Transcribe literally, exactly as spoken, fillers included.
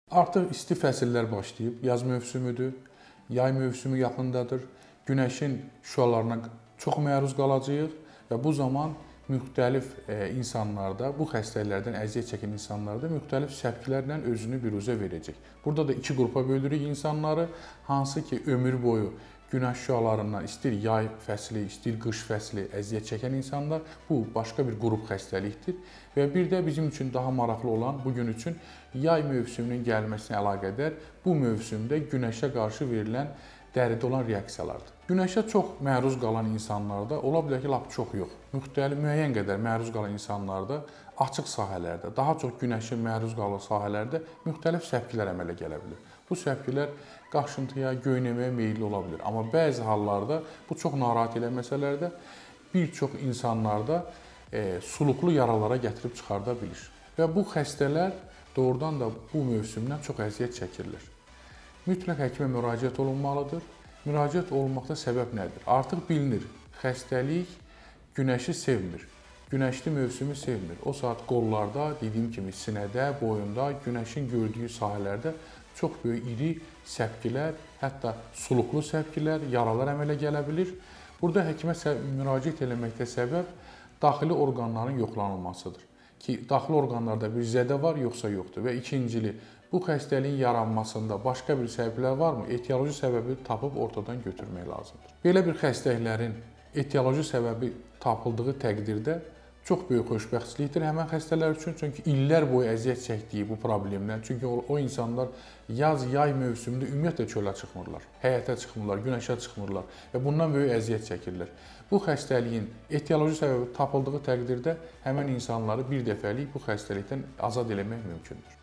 Artıq isti fəsillər başlayıb, yaz mövsümüdür, yay mövsümü yaxındadır. Günəşin şüalarına çox məruz qalacağıq və bu zaman müxtəlif insanlarda, bu xəstəliklərdən əziyyət çəkən insanlarda müxtəlif səpkilərlə özünü biruzə verəcək. Burada da iki qrupa bölürük insanları, hansı ki ömür boyu günəş şüalarından istir yay fəsli, istir qış fəsli əziyyət çəkən insanlar, bu başqa bir qrup xəstəlikdir. Və bir də bizim üçün daha maraqlı olan bugün üçün yay mövsümünün gəlməsinə əlaqədar bu mövsümdə günəşə qarşı verilən dəridə olan reaksiyalardır. Günəşə çox məruz qalan insanlarda, ola bilər ki, lap çox yox, müxtəlif, müəyyən qədər məruz qalan insanlarda açıq sahələrdə, daha çox günəşin məruz qalan sahələrdə müxtəlif səpkilər əmələ gələ bilir. Bu səpkilər qaşıntıya, göynəməyə meyilli ola bilir. Amma bəzi hallarda bu çox narahat eləməsələr də bir çox insanlarda e, suluqlu yaralara gətirib çıxarda bilir. Və bu xəstələr doğrudan da bu mövsümdən çox əziyyət çəkirlər. Mütləq həkimə müraciət olunmalıdır. Müraciət olunmaqda səbəb nədir? Artıq bilinir, xəstəlik günəşi sevmir. Günəşli mövsümü sevmir. O saat qollarda, dediyim kimi sinədə, boyunda, günəşin gördüyü sahələrdə çox böyük iri səpkilər, hətta suluqlu səpkilər, yaralar əmələ gələ bilir. Burada həkimə müraciət eləməkdə səbəb daxili orqanların yoxlanılmasıdır. Ki, daxili orqanlarda bir zədə var, yoxsa yoxdur. Və ikincili, bu xəstəliyin yaranmasında başqa bir səbəblər varmı? Etioloji səbəbi tapıb ortadan götürmək lazımdır. Belə bir xəstəliklərin etioloji səbəbi tapıldığı təqdirdə çox böyük xoşbəxtçilikdir həmən xəstələr üçün. Çünki illər boyu əziyyət çəkdiyi bu problemdən. Çünki o, o insanlar yaz, yay mövsümündə ümumiyyətlə çölə çıxmırlar, həyətə çıxmırlar, günəşə çıxmırlar və bundan böyük əziyyət çəkirlər. Bu xəstəliyin etioloji səbəbi tapıldığı təqdirdə həmən insanları bir dəfəlik bu xəstəlikdən azad eləmək mümkündür.